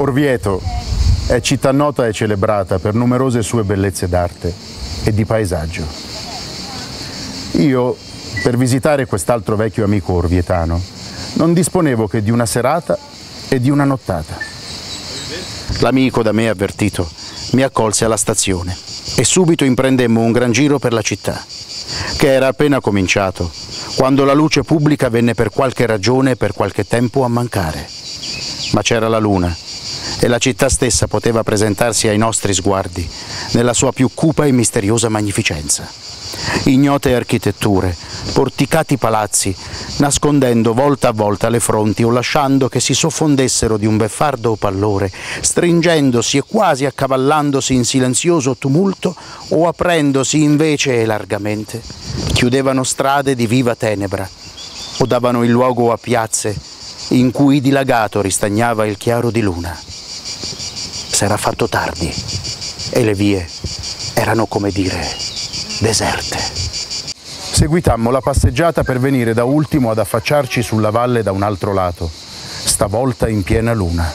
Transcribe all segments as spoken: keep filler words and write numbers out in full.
Orvieto è città nota e celebrata per numerose sue bellezze d'arte e di paesaggio. Io, per visitare quest'altro vecchio amico orvietano, non disponevo che di una serata e di una nottata. L'amico, da me avvertito, mi accolse alla stazione e subito imprendemmo un gran giro per la città, che era appena cominciato, quando la luce pubblica venne per qualche ragione e per qualche tempo a mancare. Ma c'era la luna e la città stessa poteva presentarsi ai nostri sguardi nella sua più cupa e misteriosa magnificenza. Ignote architetture, porticati palazzi, nascondendo volta a volta le fronti o lasciando che si soffondessero di un beffardo pallore, stringendosi e quasi accavallandosi in silenzioso tumulto o aprendosi invece e largamente, chiudevano strade di viva tenebra o davano il luogo a piazze in cui dilagato ristagnava il chiaro di luna. S'era fatto tardi e le vie erano, come dire, deserte. Seguitammo la passeggiata per venire da ultimo ad affacciarci sulla valle da un altro lato, stavolta in piena luna.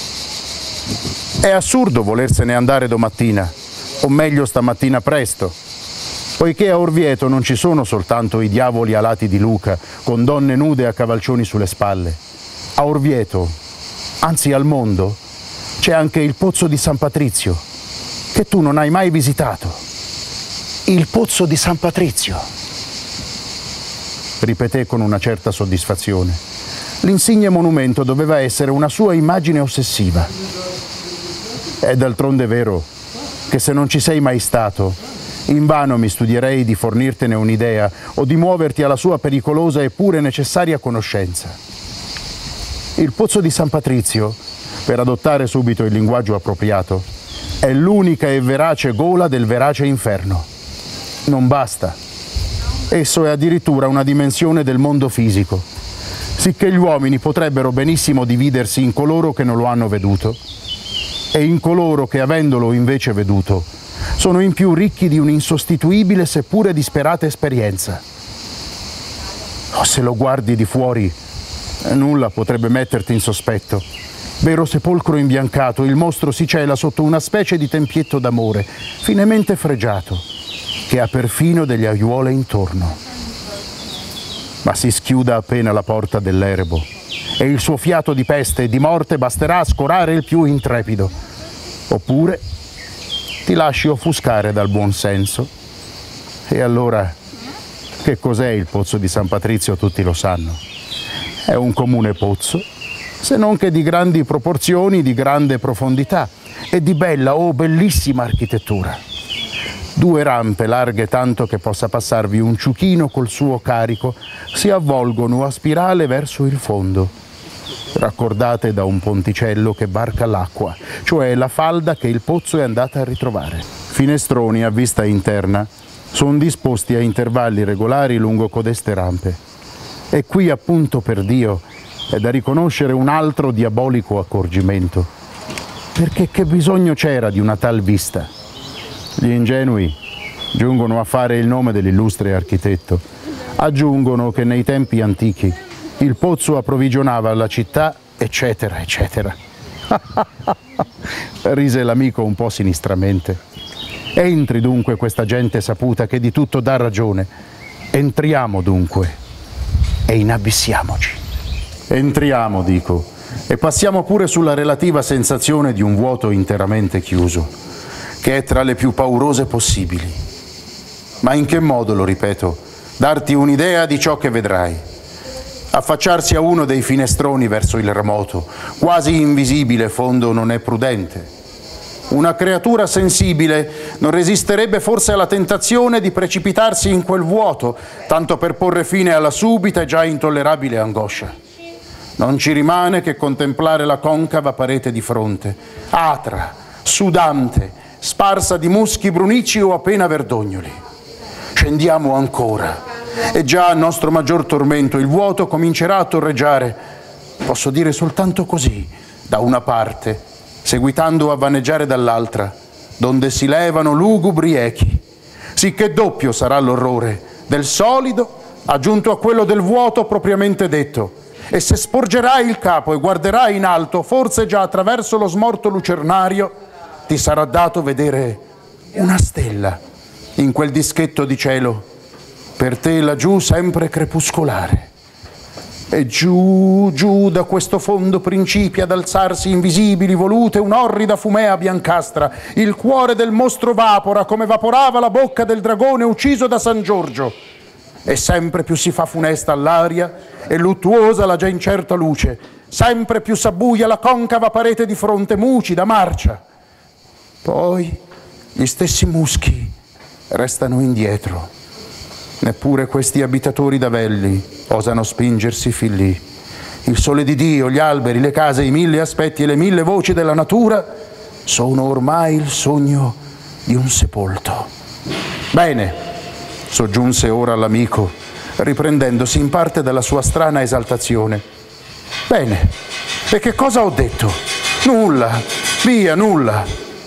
È assurdo volersene andare domattina, o meglio stamattina presto, poiché a Orvieto non ci sono soltanto i diavoli alati di Luca, con donne nude a cavalcioni sulle spalle. A Orvieto, anzi al mondo, c'è anche il pozzo di San Patrizio, che tu non hai mai visitato. Il pozzo di San Patrizio, ripeté con una certa soddisfazione. L'insigne monumento doveva essere una sua immagine ossessiva. È d'altronde vero che se non ci sei mai stato, invano mi studierei di fornirtene un'idea o di muoverti alla sua pericolosa e pure necessaria conoscenza. Il pozzo di San Patrizio, per adottare subito il linguaggio appropriato, è l'unica e verace gola del verace inferno. Non basta. Esso è addirittura una dimensione del mondo fisico, sicché gli uomini potrebbero benissimo dividersi in coloro che non lo hanno veduto e in coloro che, avendolo invece veduto, sono in più ricchi di un'insostituibile seppure disperata esperienza. Oh, se lo guardi di fuori, nulla potrebbe metterti in sospetto. Vero sepolcro imbiancato, il mostro si cela sotto una specie di tempietto d'amore, finemente fregiato, che ha perfino delle aiuole intorno. Ma si schiuda appena la porta dell'erebo e il suo fiato di peste e di morte basterà a scorare il più intrepido. Oppure ti lasci offuscare dal buon senso. E allora, che cos'è il pozzo di San Patrizio? Tutti lo sanno. È un comune pozzo, se non che di grandi proporzioni, di grande profondità e di bella o oh, bellissima architettura. Due rampe larghe tanto che possa passarvi un ciuchino col suo carico si avvolgono a spirale verso il fondo, raccordate da un ponticello che varca l'acqua, cioè la falda che il pozzo è andata a ritrovare. Finestroni a vista interna sono disposti a intervalli regolari lungo codeste rampe. E qui appunto, per Dio, è da riconoscere un altro diabolico accorgimento, perché che bisogno c'era di una tal vista? Gli ingenui giungono a fare il nome dell'illustre architetto, aggiungono che nei tempi antichi il pozzo approvvigionava la città, eccetera, eccetera. Rise l'amico un po' sinistramente. Entri dunque questa gente saputa che di tutto dà ragione. Entriamo dunque e inabissiamoci. Entriamo, dico, e passiamo pure sulla relativa sensazione di un vuoto interamente chiuso, che è tra le più paurose possibili. Ma in che modo, lo ripeto, darti un'idea di ciò che vedrai? Affacciarsi a uno dei finestroni verso il remoto, quasi invisibile fondo, non è prudente. Una creatura sensibile non resisterebbe forse alla tentazione di precipitarsi in quel vuoto, tanto per porre fine alla subita e già intollerabile angoscia. Non ci rimane che contemplare la concava parete di fronte, atra, sudante, sparsa di muschi brunici o appena verdognoli. Scendiamo ancora e già a nostro maggior tormento il vuoto comincerà a torreggiare, posso dire soltanto così, da una parte, seguitando a vaneggiare dall'altra, donde si levano lugubri echi, sicché doppio sarà l'orrore del solido aggiunto a quello del vuoto propriamente detto, e se sporgerai il capo e guarderai in alto, forse già attraverso lo smorto lucernario, ti sarà dato vedere una stella in quel dischetto di cielo, per te laggiù sempre crepuscolare. E giù, giù da questo fondo principia ad alzarsi invisibili volute un'orrida fumea biancastra. Il cuore del mostro vapora come vaporava la bocca del dragone ucciso da San Giorgio. E sempre più si fa funesta all'aria e luttuosa la già incerta luce. Sempre più s'abbuia la concava parete di fronte, mucida, marcia. Poi gli stessi muschi restano indietro. Neppure questi abitatori d'avelli osano spingersi fin lì. Il sole di Dio, gli alberi, le case, i mille aspetti e le mille voci della natura sono ormai il sogno di un sepolto. Bene, soggiunse ora l'amico, riprendendosi in parte dalla sua strana esaltazione. Bene, e che cosa ho detto? Nulla, via, nulla.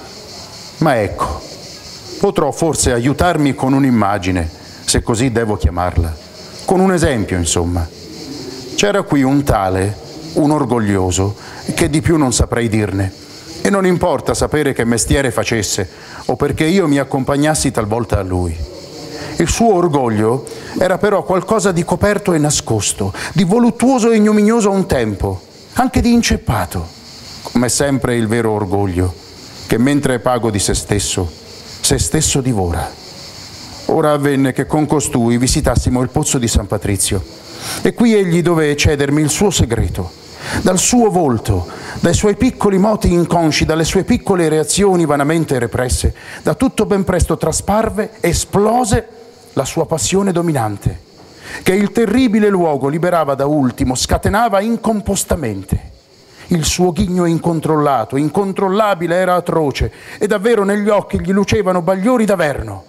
Ma ecco, potrò forse aiutarmi con un'immagine, se così devo chiamarla, con un esempio, insomma. C'era qui un tale, un orgoglioso, che di più non saprei dirne, e non importa sapere che mestiere facesse, o perché io mi accompagnassi talvolta a lui. Il suo orgoglio era però qualcosa di coperto e nascosto, di voluttuoso e ignominioso a un tempo, anche di inceppato, come sempre il vero orgoglio, che mentre è pago di se stesso, se stesso divora. Ora avvenne che con costui visitassimo il pozzo di San Patrizio e qui egli dové cedermi il suo segreto. Dal suo volto, dai suoi piccoli moti inconsci, dalle sue piccole reazioni vanamente represse, da tutto ben presto trasparve, esplose la sua passione dominante, che il terribile luogo liberava da ultimo, scatenava incompostamente. Il suo ghigno incontrollato, incontrollabile era atroce e davvero negli occhi gli lucevano bagliori d'averno.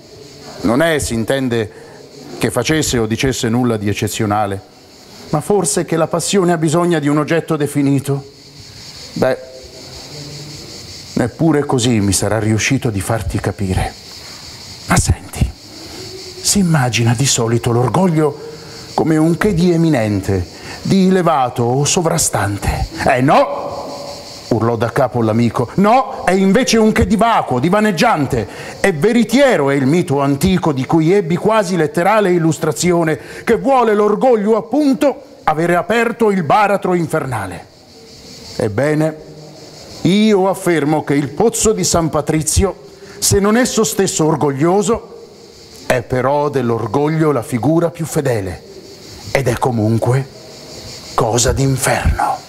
Non è, si intende, che facesse o dicesse nulla di eccezionale, ma forse che la passione ha bisogno di un oggetto definito? Beh, neppure così mi sarà riuscito di farti capire. Ma senti, si immagina di solito l'orgoglio come un che di eminente, di elevato o sovrastante. Eh no! Urlò da capo l'amico. No, è invece un che di vacuo, di vaneggiante. E veritiero è il mito antico di cui ebbi quasi letterale illustrazione, che vuole l'orgoglio appunto avere aperto il baratro infernale. Ebbene, io affermo che il pozzo di San Patrizio, se non esso stesso orgoglioso, è però dell'orgoglio la figura più fedele ed è comunque cosa d'inferno.